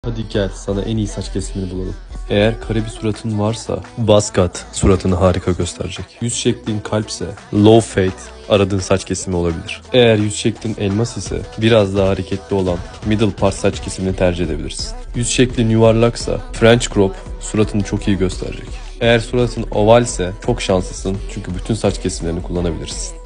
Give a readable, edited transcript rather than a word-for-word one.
Hadi gel sana en iyi saç kesimini bulalım. Eğer kare bir suratın varsa Baskat suratını harika gösterecek. Yüz şeklin kalpse low fade aradığın saç kesimi olabilir. Eğer yüz şeklin elmas ise biraz daha hareketli olan middle part saç kesimini tercih edebilirsin. Yüz şeklin yuvarlaksa French crop suratını çok iyi gösterecek. Eğer suratın ovalse çok şanslısın çünkü bütün saç kesimlerini kullanabilirsin.